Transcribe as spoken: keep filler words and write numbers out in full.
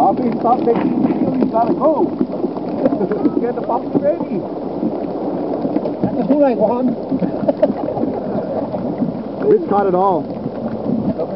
Bobby, stop making me feel he's gotta go. Get the Bobby ready. That's Atulai, Juan. Rich caught it all.